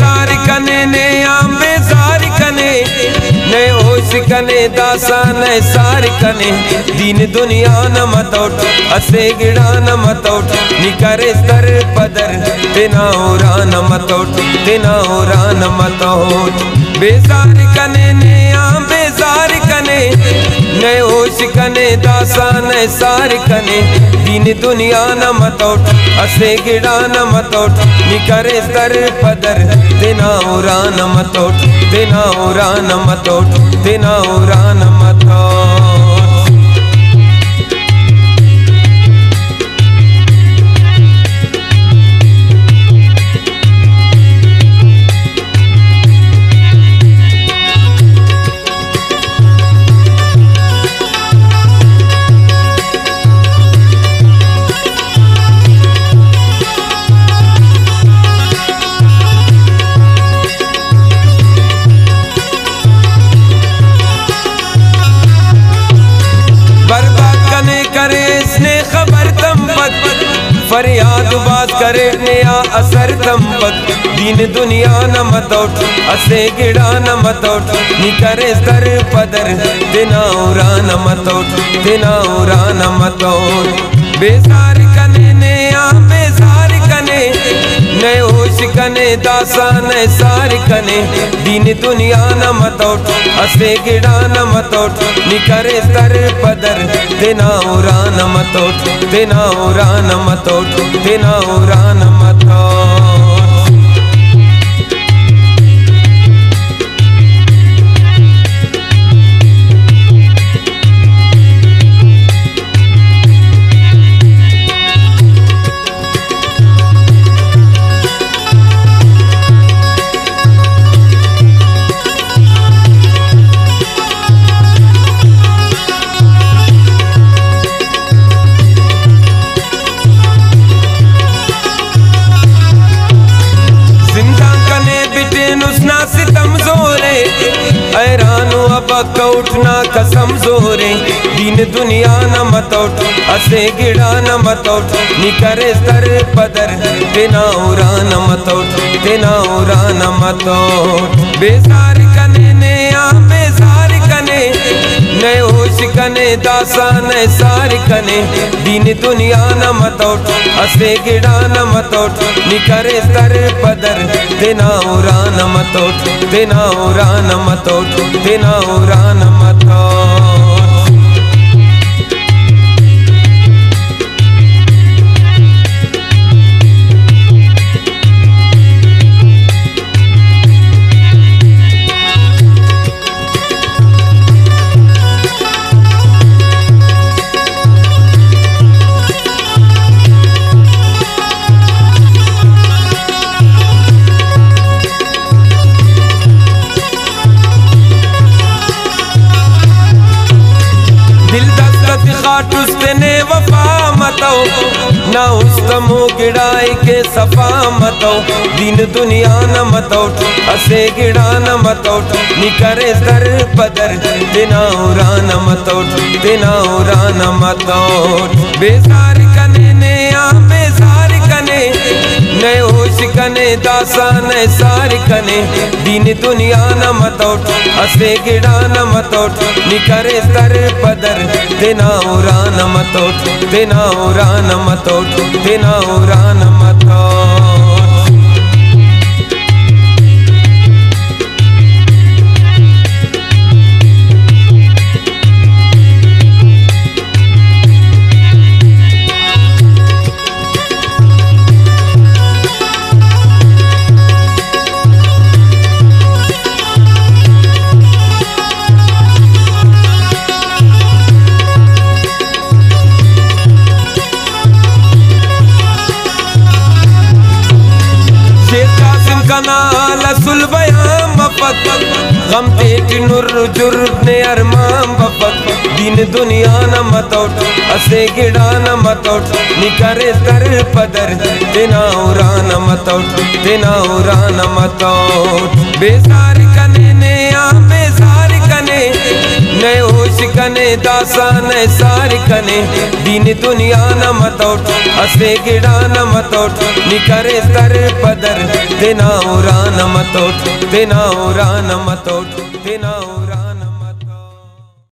बेजार कने ने आम बेजार कने ने होश कने दासा ने सार कने दीन दुनिया न मतोट असे गिड़ा न मतोट निकरे स्तर पदर तेना उरा न मतोट तेना उरा न मतोट बेजार कने ने आम बेजार कने ने होश कने दासा ने सार कने दीन दुनिया न मतोट असे गिड़ा न मतोट निकरे स्तर पदर तेना उरा न मतोट तेना उरा न मतोट तेना उरा न मतोट। फरियाद बात करे नया असर तंबक दीन दुनिया न मतोट असे गिड़ा न मतोट निकरे स्तर पदर तेना उरा न मतोट तेना उरा न मतोट बेजार कने ने आ बेजार कने ने होश कने दासा ने सार कने दीन दुनिया न मतोट असे गिड़ा न मतोट निकरे स्तर पदर तेना उरा न मतोट तेना उरा न मतोट तेना उरा न मतोट। उठना कसम जोरे दीन दुनिया न मतोट असे गिड़ा न मतोट निकरे स्तर पदर तेना उरा न मतोट तेना उरा न मतोट बेजार कने ने आ बेजार कने ने होश कने दासा ने सार कने दीन दुनिया न मतोट असे गिड़ा न मतोट निकरे स्तर पदर तेना उरा न मतोट तेना उरा न मतोट तेना उरा न मतोट। ना उस्तमो गिड़ाई के सफा मतो दीन दुनिया न मतोट असे गिड़ा न मतोट निकरे स्तर पदर तेना उरा न मतोट तेना उरा न मतोट बेजार कने ने आ बेजार कने ने होश कने दासा ने सार कने दीन दुनिया न मतोट असे गिड़ा न मतोट निकरे स्तर पदर तेना उरा न मतोट तेना उरा न मतोट तेना उरा न मतोट। गम तेज नुर जुर्ब ने अरमान बपक दीन दुनिया न मतोट असे गिड़ा न मतोट निकरे स्तर पदर तेना उरा न मतोट तेना उरा न मतोट बेजार कने ने आ बेजार कने न होश कने दासा न सार कने दीन दुनिया न मतोट असे गिड़ा न मतोट निकरे सर पदर तेना उरा न मतोट तेना उरा न मतोट तेना उरा